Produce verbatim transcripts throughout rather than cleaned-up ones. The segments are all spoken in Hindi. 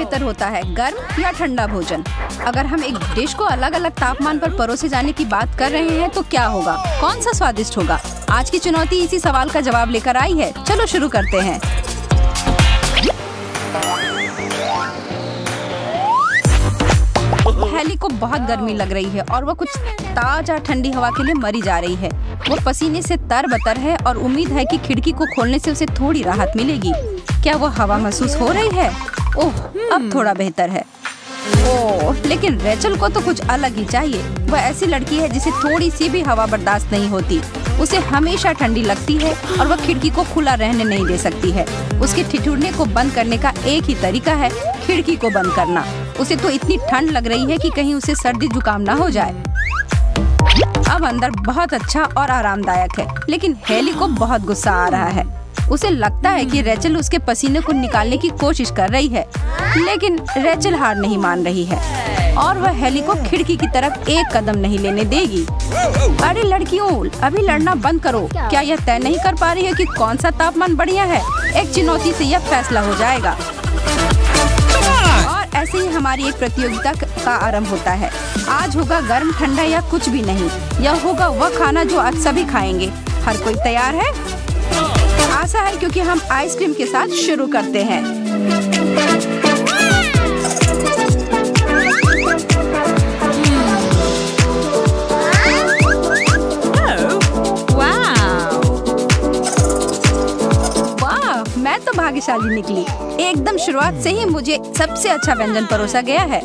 बेहतर होता है, गर्म या ठंडा भोजन? अगर हम एक डिश को अलग अलग तापमान पर परोसे जाने की बात कर रहे हैं तो क्या होगा? कौन सा स्वादिष्ट होगा? आज की चुनौती इसी सवाल का जवाब लेकर आई है। चलो शुरू करते हैं। हेली को बहुत गर्मी लग रही है और वो कुछ ताजा ठंडी हवा के लिए मरी जा रही है। वो पसीने से तरबतर है और उम्मीद है कि खिड़की को खोलने से उसे थोड़ी राहत मिलेगी। क्या वो हवा महसूस हो रही है? ओह, अब थोड़ा बेहतर है। ओह, लेकिन रेचल को तो कुछ अलग ही चाहिए। वह ऐसी लड़की है जिसे थोड़ी सी भी हवा बर्दाश्त नहीं होती। उसे हमेशा ठंडी लगती है और वह खिड़की को खुला रहने नहीं दे सकती है। उसके ठिठुरने को बंद करने का एक ही तरीका है, खिड़की को बंद करना। उसे तो इतनी ठंड लग रही है कि कहीं उसे सर्दी जुकाम ना हो जाए। अब अंदर बहुत अच्छा और आरामदायक है, लेकिन हेली को बहुत गुस्सा आ रहा है। उसे लगता है कि रेचल उसके पसीने को निकालने की कोशिश कर रही है, लेकिन रेचल हार नहीं मान रही है और वह हेली को खिड़की की तरफ एक कदम नहीं लेने देगी। अरे लड़कियों, अभी लड़ना बंद करो। क्या यह तय नहीं कर पा रही है कि कौन सा तापमान बढ़िया है? एक चुनौती से यह फैसला हो जाएगा। और ऐसे ही हमारी एक प्रतियोगिता का आरंभ होता है। आज होगा गर्म, ठंडा या कुछ भी नहीं। यह होगा वह खाना जो आज सभी खाएंगे। हर कोई तैयार है? आशा है, क्योंकि हम आइसक्रीम के साथ शुरू करते हैं। वाह, मैं तो भाग्यशाली निकली। एकदम शुरुआत से ही मुझे सबसे अच्छा व्यंजन परोसा गया है।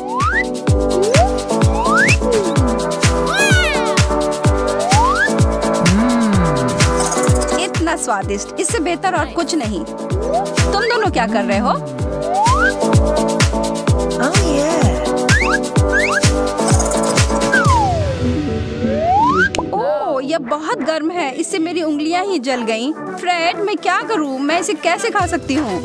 इतना स्वादिष्ट, इससे बेहतर और कुछ नहीं। तुम दोनों क्या कर रहे हो? Oh, yeah. ओह, यह बहुत गर्म है। इससे मेरी उंगलियां ही जल गईं। फ्रेड, मैं क्या करूं? मैं इसे कैसे खा सकती हूँ?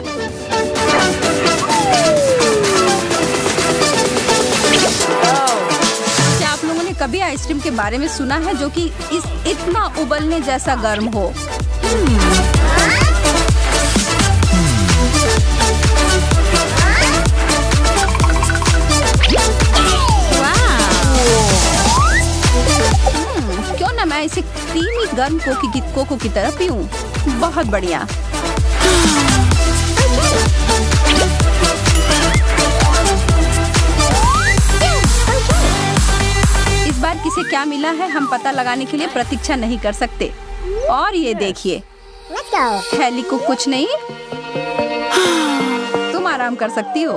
क्या आप लोगों ने कभी आइसक्रीम के बारे में सुना है जो कि इस इतना उबलने जैसा गर्म हो? क्यों ना मैं इसे क्रीमी गर्म कोको की कोको की तरह पीऊं। बहुत बढ़िया। इस बार किसे क्या मिला है हम पता लगाने के लिए प्रतीक्षा नहीं कर सकते। और ये देखिए, हेली को कुछ नहीं। तुम आराम कर सकती हो।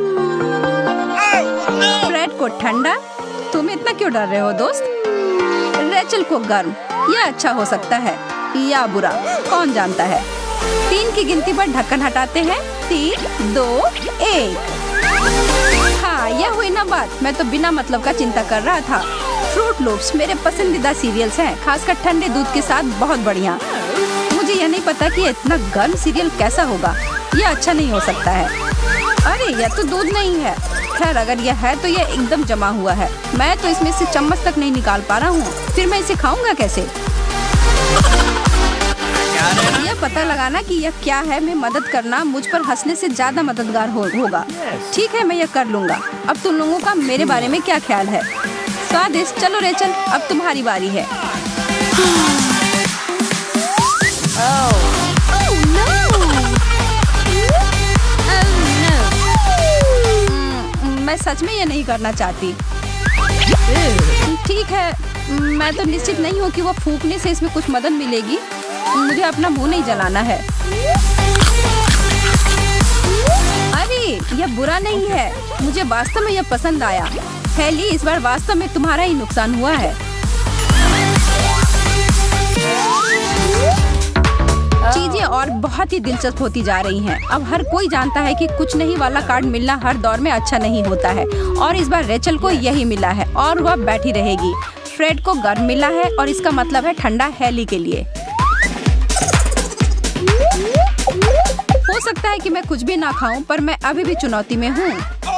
फ्रेड को ठंडा। तुम इतना क्यों डर रहे हो दोस्त? रेचल को गर्म। यह अच्छा हो सकता है या बुरा, कौन जानता है। तीन की गिनती पर ढक्कन हटाते हैं। तीन, दो, एक। हाँ, यह हुई ना बात। मैं तो बिना मतलब का चिंता कर रहा था। फ्रूट लूप्स मेरे पसंदीदा सीरियल्स हैं, खासकर ठंडे दूध के साथ। बहुत बढ़िया। मुझे यह नहीं पता कि इतना गर्म सीरियल कैसा होगा। यह अच्छा नहीं हो सकता है। अरे, यह तो दूध नहीं है। खैर, अगर यह है तो यह एकदम जमा हुआ है। मैं तो इसमें से चम्मच तक नहीं निकाल पा रहा हूँ। फिर मैं इसे खाऊंगा कैसे? यह पता लगाना कि यह क्या है में मदद करना मुझ पर हंसने से ज्यादा मददगार हो, होगा। ठीक है, मैं यह कर लूंगा। अब तुम लोगों का मेरे बारे में क्या ख्याल है? स्वादिष्ट। चलो रेचल, अब तुम्हारी बारी है। मैं सच में ये नहीं करना चाहती। ठीक है, मैं तो निश्चित नहीं हूँ कि वो फूंकने से इसमें कुछ मदद मिलेगी। मुझे अपना मुंह नहीं जलाना है। अरे, यह बुरा नहीं है। मुझे वास्तव में यह पसंद आया। हेली, इस बार वास्तव में तुम्हारा ही नुकसान हुआ है। चीजें और बहुत ही दिलचस्प होती जा रही हैं। अब हर कोई जानता है कि कुछ नहीं वाला कार्ड मिलना हर दौर में अच्छा नहीं होता है, और इस बार रेचल को यही मिला है और वह बैठी रहेगी। फ्रेड को गर्म मिला है और इसका मतलब है ठंडा हेली के लिए। हो सकता है कि मैं कुछ भी ना खाऊं, पर मैं अभी भी चुनौती में हूँ।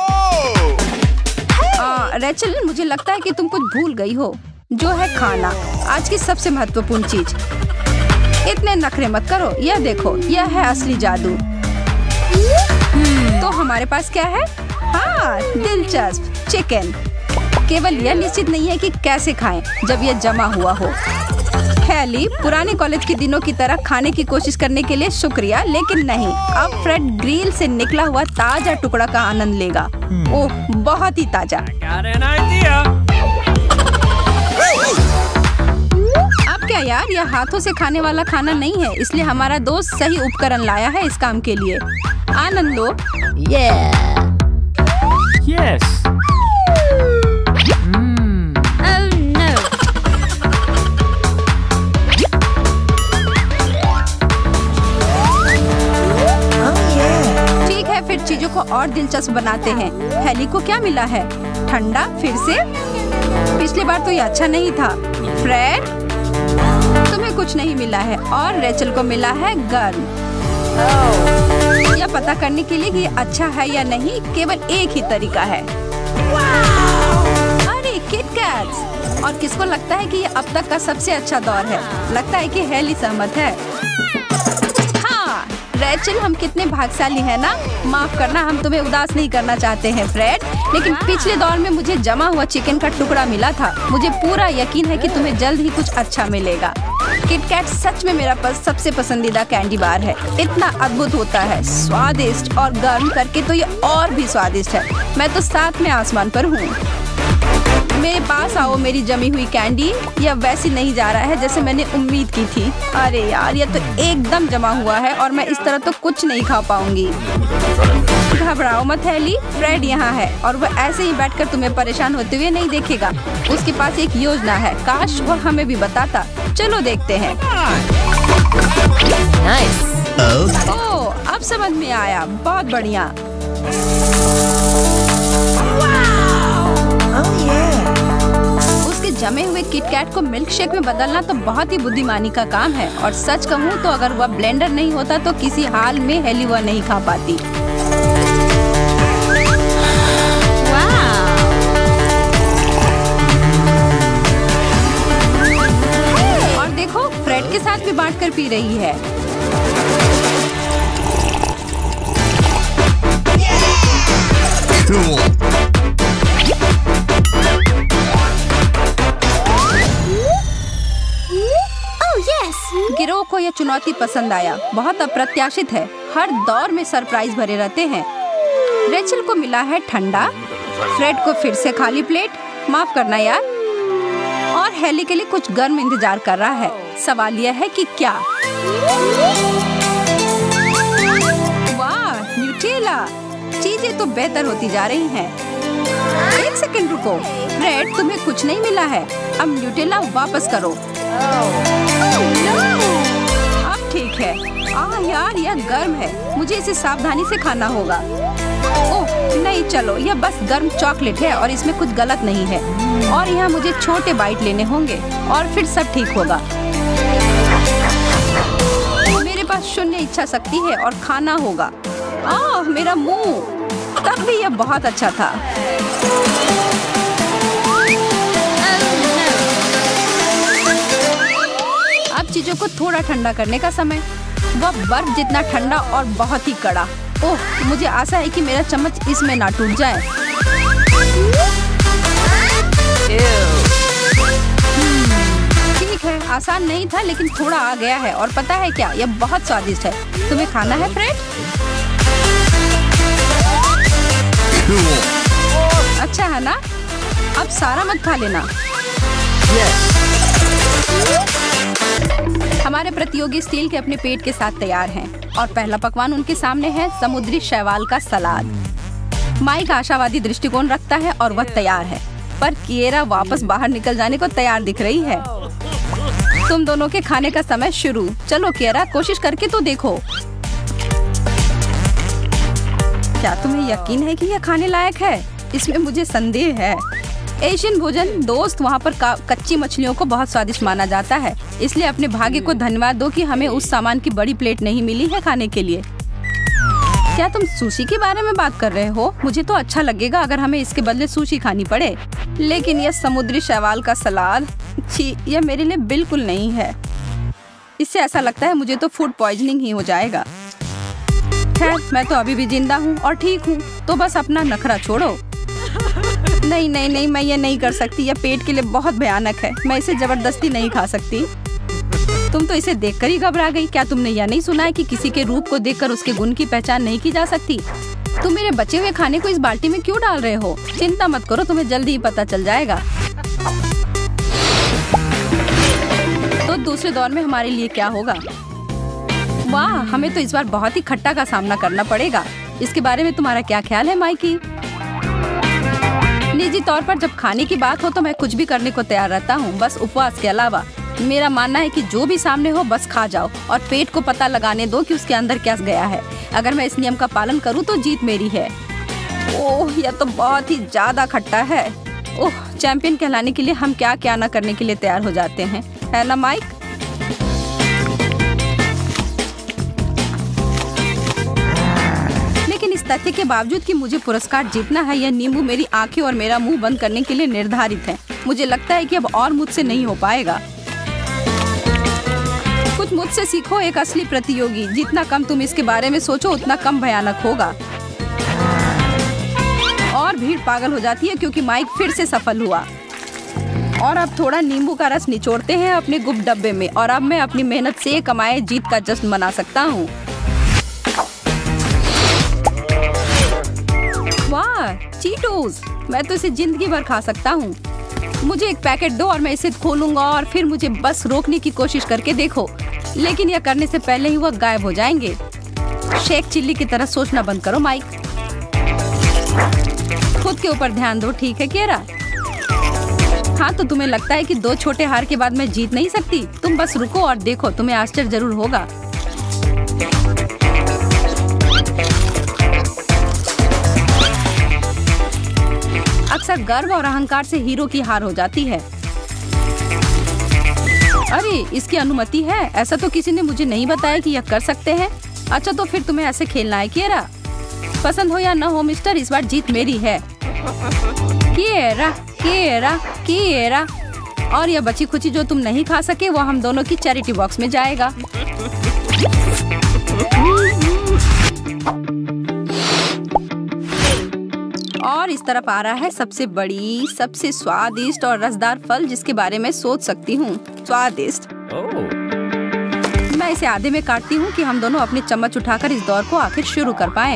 रेचल, मुझे लगता है कि तुम कुछ भूल गई हो, जो है खाना, आज की सबसे महत्वपूर्ण चीज। इतने नखरे मत करो। यह देखो, यह है असली जादू। तो हमारे पास क्या है? हाँ, दिलचस्प चिकन। केवल यह निश्चित नहीं है कि कैसे खाएं जब यह जमा हुआ हो। हेली, पुराने कॉलेज के दिनों की तरह खाने की कोशिश करने के लिए शुक्रिया, लेकिन नहीं। अब फ्रेड ग्रिल से निकला हुआ ताजा टुकड़ा का आनंद लेगा। ओह, बहुत ही ताजा। अब क्या यार, यह हाथों से खाने वाला खाना नहीं है, इसलिए हमारा दोस्त सही उपकरण लाया है इस काम के लिए। आनंद लो। Yeah. Yes. फिर चीजों को और दिलचस्प बनाते हैं। हेली को क्या मिला है? ठंडा फिर से? पिछली बार तो ये अच्छा नहीं था। फ्रेड, तुम्हें कुछ नहीं मिला है और रेचल को मिला है गर्म। यह पता करने के लिए कि ये अच्छा है या नहीं केवल एक ही तरीका है। अरे किट कैट्स! और किसको लगता है कि ये अब तक का सबसे अच्छा दौर है? लगता है कि हेली सहमत है। रेचल, हम कितने भाग्यशाली हैं ना। माफ करना, हम तुम्हें उदास नहीं करना चाहते हैं फ्रेड, लेकिन पिछले दौर में मुझे जमा हुआ चिकन का टुकड़ा मिला था। मुझे पूरा यकीन है कि तुम्हें जल्द ही कुछ अच्छा मिलेगा। किट कैट सच में मेरा पस, सबसे पसंदीदा कैंडी बार है। इतना अद्भुत होता है, स्वादिष्ट और गर्म करके तो ये और भी स्वादिष्ट है। मैं तो साथ में आसमान पर हूँ। मेरे पास आओ मेरी जमी हुई कैंडी। यह वैसी नहीं जा रहा है जैसे मैंने उम्मीद की थी। अरे यार, यह तो एकदम जमा हुआ है और मैं इस तरह तो कुछ नहीं खा पाऊंगी। घबराओ मत हेली, फ्रेड यहाँ है और वह ऐसे ही बैठकर तुम्हें परेशान होते हुए नहीं देखेगा। उसके पास एक योजना है, काश वह हमें भी बताता। चलो देखते हैं। Nice. ओह, अब समझ में आया। बहुत बढ़िया। उसके जमे हुए किटकैट को मिल्क शेक में बदलना तो बहुत ही बुद्धिमानी का काम है। और सच कहूँ तो अगर वह ब्लेंडर नहीं होता तो किसी हाल में हेली वह नहीं खा पाती। और देखो, फ्रेड के साथ भी बांट कर पी रही है। Cool. गिरोह को यह चुनौती पसंद आया। बहुत अप्रत्याशित है, हर दौर में सरप्राइज भरे रहते हैं। रेचल को मिला है ठंडा, फ्रेड को फिर से खाली प्लेट, माफ करना यार, और हेली के लिए कुछ गर्म इंतजार कर रहा है। सवाल यह है कि क्या? वाह, न्यूटेला! चीजें तो बेहतर होती जा रही हैं। एक सेकंड रुको, फ्रेड तुम्हें कुछ नहीं मिला है। अब न्यूटेला वापस करो। अब ठीक है। आ यार, यह गर्म है, मुझे इसे सावधानी से खाना होगा। ओह नहीं, चलो, यह बस गर्म चॉकलेट है और इसमें कुछ गलत नहीं है। और यहाँ मुझे छोटे बाइट लेने होंगे और फिर सब ठीक होगा। मेरे पास शून्य इच्छा शक्ति है और खाना होगा। आह, मेरा मुंह! तब भी यह बहुत अच्छा था। अब चीजों को थोड़ा ठंडा करने का समय। वह बर्फ जितना ठंडा और बहुत ही कड़ा। ओह, मुझे आशा है कि मेरा चम्मच इसमें ना टूट जाए। ठीक है, आसान नहीं था लेकिन थोड़ा आ गया है। और पता है क्या, यह बहुत स्वादिष्ट है। तुम्हें खाना है फ्रेड? अच्छा है ना? अब सारा मत खा लेना। हमारे प्रतियोगी स्टील के अपने पेट के साथ तैयार हैं और पहला पकवान उनके सामने है, समुद्री शैवाल का सलाद। माइक आशावादी दृष्टिकोण रखता है और वह तैयार है, पर किएरा वापस बाहर निकल जाने को तैयार दिख रही है। तुम दोनों के खाने का समय शुरू। चलो किएरा, कोशिश करके तो देखो। क्या तुम्हें यकीन है कि यह खाने लायक है? इसमें मुझे संदेह है। एशियन भोजन दोस्त, वहाँ पर कच्ची मछलियों को बहुत स्वादिष्ट माना जाता है, इसलिए अपने भाग्य को धन्यवाद दो कि हमें उस सामान की बड़ी प्लेट नहीं मिली है खाने के लिए। क्या तुम सुशी के बारे में बात कर रहे हो? मुझे तो अच्छा लगेगा अगर हमें इसके बदले सुशी खानी पड़े, लेकिन यह समुद्री शैवाल का सलाद, छी, यह मेरे लिए बिल्कुल नहीं है। इससे ऐसा लगता है मुझे तो फूड पॉइजनिंग ही हो जाएगा। खैर, मैं तो अभी भी जिंदा हूँ और ठीक हूँ, तो बस अपना नखरा छोड़ो। नहीं नहीं नहीं, मैं ये नहीं कर सकती, यह पेट के लिए बहुत भयानक है। मैं इसे जबरदस्ती नहीं खा सकती। तुम तो इसे देखकर ही घबरा गई। क्या तुमने यह नहीं सुना है कि किसी के रूप को देखकर उसके गुण की पहचान नहीं की जा सकती? तुम मेरे बचे हुए खाने को इस बाल्टी में क्यों डाल रहे हो? चिंता मत करो, तुम्हें जल्दी ही पता चल जाएगा। तो दूसरे दौर में हमारे लिए क्या होगा? वाह, हमें तो इस बार बहुत ही खट्टा का सामना करना पड़ेगा। इसके बारे में तुम्हारा क्या ख्याल है माइकी? निजी तौर पर जब खाने की बात हो तो मैं कुछ भी करने को तैयार रहता हूँ, बस उपवास के अलावा। मेरा मानना है कि जो भी सामने हो बस खा जाओ और पेट को पता लगाने दो कि उसके अंदर क्या गया है। अगर मैं इस नियम का पालन करूँ तो जीत मेरी है। ओह, यह तो बहुत ही ज्यादा खट्टा है। ओह, चैंपियन कहलाने के लिए हम क्या क्या ना करने के लिए तैयार हो जाते हैं, है ना माइक? लेकिन इस तथ्य के बावजूद कि मुझे पुरस्कार जीतना है, यह नींबू मेरी आंखें और मेरा मुंह बंद करने के लिए निर्धारित है। मुझे लगता है कि अब और मुझसे नहीं हो पाएगा। कुछ मुझसे सीखो, एक असली प्रतियोगी। जितना कम तुम इसके बारे में सोचो उतना कम भयानक होगा। और भीड़ पागल हो जाती है क्योंकि माइक फिर से सफल हुआ। और अब थोड़ा नींबू का रस निचोड़ते हैं अपने गुप्त डब्बे में, और अब मैं अपनी मेहनत से कमाए जीत का जश्न मना सकता हूँ। वाह, चीटोस! मैं तो इसे जिंदगी भर खा सकता हूँ। मुझे एक पैकेट दो और मैं इसे खोलूंगा और फिर मुझे बस रोकने की कोशिश करके देखो, लेकिन यह करने से पहले ही वह गायब हो जाएंगे। शेक चिल्ली की तरह सोचना बंद करो माइक। खुद के ऊपर ध्यान दो, ठीक है किएरा? हाँ, तो तुम्हें लगता है कि दो छोटे हार के बाद मैं जीत नहीं सकती? तुम बस रुको और देखो, तुम्हें आश्चर्य जरूर होगा। अक्सर गर्व और अहंकार से हीरो की हार हो जाती है। अरे, इसकी अनुमति है? ऐसा तो किसी ने मुझे नहीं बताया कि यह कर सकते हैं। अच्छा, तो फिर तुम्हें ऐसे खेलना है किएरा। पसंद हो या न हो मिस्टर, इस बार जीत मेरी है। किएरा, किएरा, किएरा। और यह बची खुची जो तुम नहीं खा सके वो हम दोनों की चैरिटी बॉक्स में जाएगा। और इस तरफ आ रहा है सबसे बड़ी, सबसे स्वादिष्ट और रसदार फल जिसके बारे में सोच सकती हूँ। स्वादिष्ट। oh. मैं इसे आधे में काटती हूँ कि हम दोनों अपने चम्मच उठाकर इस दौर को आखिर शुरू कर पाएं।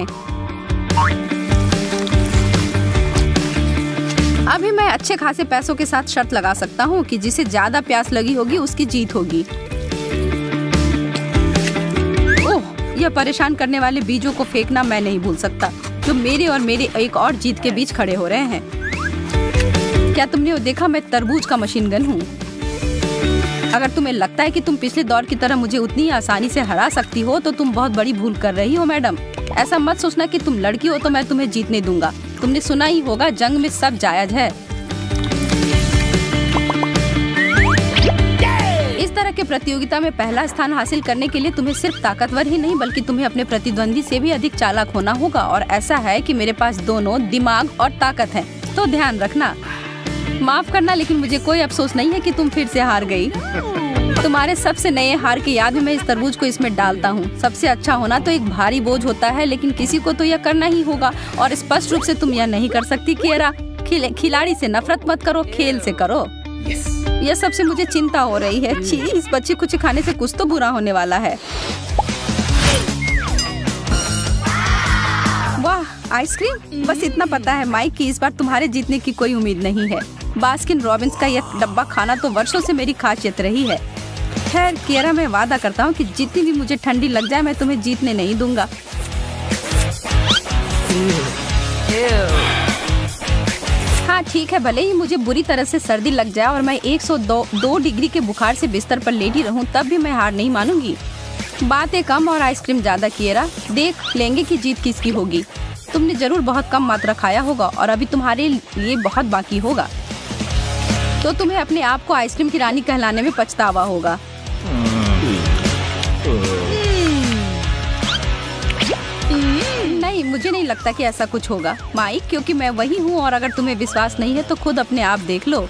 अभी मैं अच्छे खासे पैसों के साथ शर्त लगा सकता हूँ कि जिसे ज्यादा प्यास लगी होगी उसकी जीत होगी। ओह, यह परेशान करने वाले बीजों को फेंकना मैं नहीं भूल सकता, जो मेरे और मेरे एक और जीत के बीच खड़े हो रहे हैं। क्या तुमने वो देखा? मैं तरबूज का मशीन गन हूँ। अगर तुम्हें लगता है कि तुम पिछले दौर की तरह मुझे उतनी आसानी से हरा सकती हो तो तुम बहुत बड़ी भूल कर रही हो मैडम। ऐसा मत सोचना कि तुम लड़की हो तो मैं तुम्हें जीतने दूंगा। तुमने सुना ही होगा, जंग में सब जायज है। इस तरह के प्रतियोगिता में पहला स्थान हासिल करने के लिए तुम्हें सिर्फ ताकतवर ही नहीं बल्कि तुम्हें अपने प्रतिद्वंदी से भी अधिक चालाक होना होगा। और ऐसा है कि मेरे पास दोनों दिमाग और ताकत है, तो ध्यान रखना। माफ करना, लेकिन मुझे कोई अफसोस नहीं है कि तुम फिर से हार गई। तुम्हारे सबसे नए हार की याद में मैं इस तरबूज को इसमें डालता हूँ। सबसे अच्छा होना तो एक भारी बोझ होता है, लेकिन किसी को तो यह करना ही होगा। और स्पष्ट रूप से तुम यह नहीं कर सकती किएरा। खिल, खिलाड़ी से नफरत मत करो, खेल से करो। yes. यह सबसे मुझे चिंता हो रही है। छी, इस बच्चे को खाने से कुछ तो बुरा होने वाला है। वाह, आइसक्रीम! बस इतना पता है माइक कि इस बार तुम्हारे जीतने की कोई उम्मीद नहीं है। बास्किन रॉबिन्स का यह डब्बा खाना तो वर्षों से मेरी खासियत रही है। खैर किएरा, मैं वादा करता हूँ कि जितनी भी मुझे ठंडी लग जाए मैं तुम्हें जीतने नहीं दूंगा। हाँ ठीक है, भले ही मुझे बुरी तरह से सर्दी लग जाए और मैं एक सौ दो डिग्री के बुखार से बिस्तर पर लेटी रहूं, तब भी मैं हार नहीं मानूंगी। बातें कम और आइसक्रीम ज्यादा किएरा। देख लेंगे कि जीत किसकी होगी। तुमने जरूर बहुत कम मात्रा खाया होगा और अभी तुम्हारे लिए बहुत बाकी होगा, तो तुम्हें अपने आप को आइसक्रीम की रानी कहलाने में पछतावा होगा। नहीं, मुझे नहीं लगता कि ऐसा कुछ होगा माइक, क्योंकि मैं वही हूँ। और अगर तुम्हें विश्वास नहीं है तो खुद अपने आप देख लो।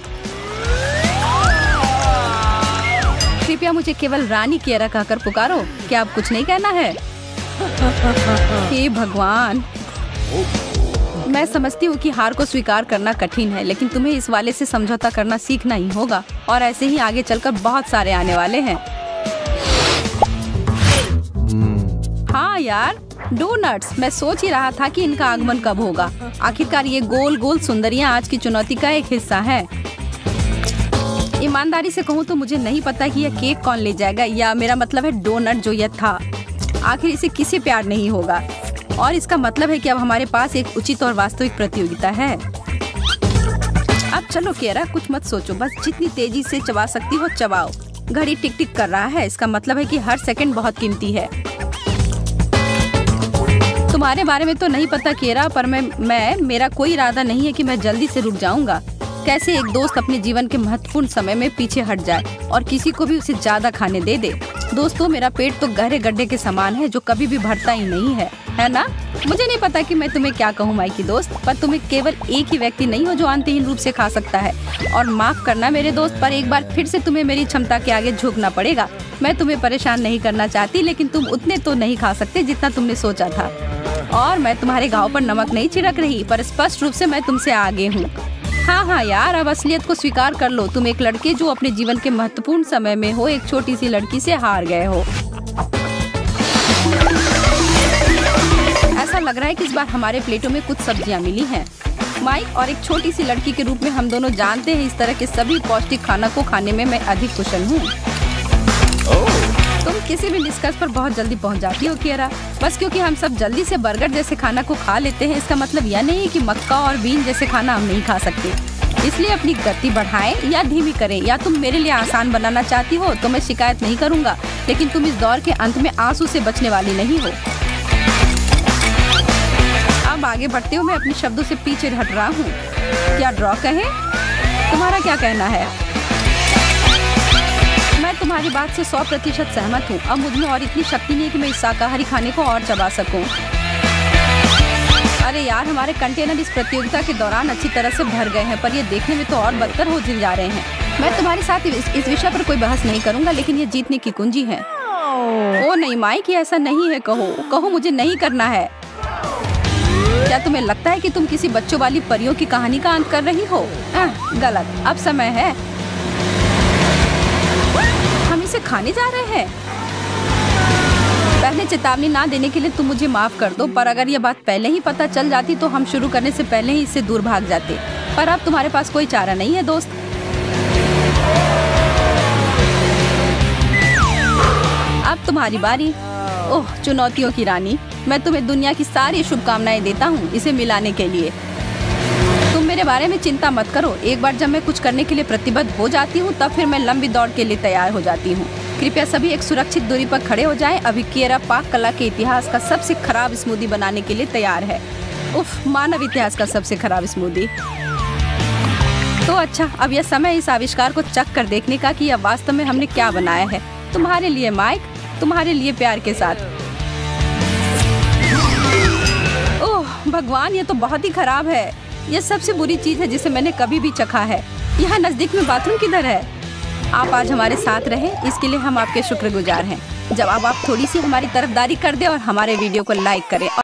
कृपया मुझे केवल रानी किएरा कहकर पुकारो। क्या अब कुछ नहीं कहना है? हे भगवान, मैं समझती हूँ कि हार को स्वीकार करना कठिन है, लेकिन तुम्हें इस वाले से समझौता करना सीखना ही होगा और ऐसे ही आगे चलकर बहुत सारे आने वाले हैं। हाँ यार, डोनट्स। मैं सोच ही रहा था कि इनका आगमन कब होगा। आखिरकार ये गोल गोल सुंदरियां आज की चुनौती का एक हिस्सा है। ईमानदारी से कहूँ तो मुझे नहीं पता कि यह केक कौन ले जाएगा, या मेरा मतलब है डोनट जो यह था। आखिर इसे किसे प्यार नहीं होगा, और इसका मतलब है कि अब हमारे पास एक उचित और वास्तविक प्रतियोगिता है। अब चलो कियारा, कुछ मत सोचो, बस जितनी तेजी से चबा सकती हो चबाओ। घड़ी टिक टिक कर रहा है, इसका मतलब है कि हर सेकंड बहुत कीमती है। तुम्हारे बारे में तो नहीं पता कियारा, पर मैं मैं मेरा कोई इरादा नहीं है कि मैं जल्दी से रुक जाऊंगा। कैसे एक दोस्त अपने जीवन के महत्वपूर्ण समय में पीछे हट जाए और किसी को भी उसे ज्यादा खाने दे दे। दोस्तों, मेरा पेट तो गहरे गड्ढे के समान है जो कभी भी भरता ही नहीं है, है ना? मुझे नहीं पता कि मैं तुम्हें क्या कहूँ माइकी दोस्त, पर तुम्हें केवल एक ही व्यक्ति नहीं हो जो अंतहीन रूप से खा सकता है। और माफ करना मेरे दोस्त, पर एक बार फिर से तुम्हें मेरी क्षमता के आगे झुकना पड़ेगा। मैं तुम्हें परेशान नहीं करना चाहती, लेकिन तुम उतने तो नहीं खा सकते जितना तुमने सोचा था। और मैं तुम्हारे घाव पर नमक नहीं छिड़क रही, पर स्पष्ट रूप से मैं तुमसे आगे हूँ। हाँ हाँ यार, अब असलियत को स्वीकार कर लो। तुम एक लड़के जो अपने जीवन के महत्वपूर्ण समय में हो, एक छोटी सी लड़की से हार गए हो। ऐसा लग रहा है कि इस बार हमारे प्लेटों में कुछ सब्जियां मिली हैं। माइक, और एक छोटी सी लड़की के रूप में हम दोनों जानते हैं इस तरह के सभी पौष्टिक खाना को खाने में मैं अधिक कुशल हूँ। तुम किसी भी निष्कर्ष पर बहुत जल्दी पहुंच जाती हो कियारा। बस क्योंकि हम सब जल्दी से बर्गर जैसे खाना को खा लेते हैं, इसका मतलब यह नहीं है कि मक्का और बीन जैसे खाना हम नहीं खा सकते। इसलिए अपनी गति बढ़ाएं या धीमी करें। या तुम मेरे लिए आसान बनाना चाहती हो तो मैं शिकायत नहीं करूंगा, लेकिन तुम इस दौर के अंत में आंसू से बचने वाली नहीं हो। अब आगे बढ़ते हो, मैं अपने शब्दों से पीछे हट रहा हूँ। क्या ड्रॉ कहें? तुम्हारा क्या कहना है? मैं तुम्हारी बात से सौ प्रतिशत सहमत हूँ। अब मुझमें और इतनी शक्ति नहीं है कि मैं इस शाकाहारी खाने को और चबा सकूं। अरे यार, हमारे कंटेनर इस प्रतियोगिता के दौरान अच्छी तरह से भर गए हैं, पर ये देखने में तो और बदतर हो जा रहे हैं। मैं तुम्हारे साथ इस, इस विषय पर कोई बहस नहीं करूंगा, लेकिन ये जीतने की कुंजी है। ओ नहीं माइक, ऐसा नहीं है। कहो कहो मुझे नहीं करना है। क्या तुम्हें लगता है कि तुम किसी बच्चों वाली परियों की कहानी का अंत कर रही हो? आ, गलत। अब समय है, हम इसे खाने जा रहे हैं। पहले चेतावनी ना देने के लिए तुम मुझे माफ कर दो, पर अगर ये बात पहले ही पता चल जाती तो हम शुरू करने से पहले ही इससे दूर भाग जाते। पर अब तुम्हारे पास कोई चारा नहीं है दोस्त। अब तुम्हारी बारी। ओह चुनौतियों की रानी, मैं तुम्हें दुनिया की सारी शुभकामनाएं देता हूँ इसे मिलाने के लिए। तुम मेरे बारे में चिंता मत करो। एक बार जब मैं कुछ करने के लिए प्रतिबद्ध हो जाती हूँ, तब फिर मैं लंबी दौड़ के लिए तैयार हो जाती हूँ। कृपया सभी एक सुरक्षित दूरी पर खड़े हो जाएं। अभी कियारा पाक कला के इतिहास का सबसे खराब स्मूदी बनाने के लिए तैयार है। उफ, मानव इतिहास का सबसे खराब स्मूदी। तो अच्छा, अब यह समय इस आविष्कार को चख कर देखने का कि यह वास्तव में हमने क्या बनाया है। तुम्हारे लिए माइक, तुम्हारे लिए प्यार के साथ। ओह भगवान, ये तो बहुत ही खराब है। यह सबसे बुरी चीज है जिसे मैंने कभी भी चखा है। यहाँ नजदीक में बाथरूम किधर है? आप आज हमारे साथ रहे, इसके लिए हम आपके शुक्रगुजार हैं। जब अब आप थोड़ी सी हमारी तरफदारी कर दे और हमारे वीडियो को लाइक करें।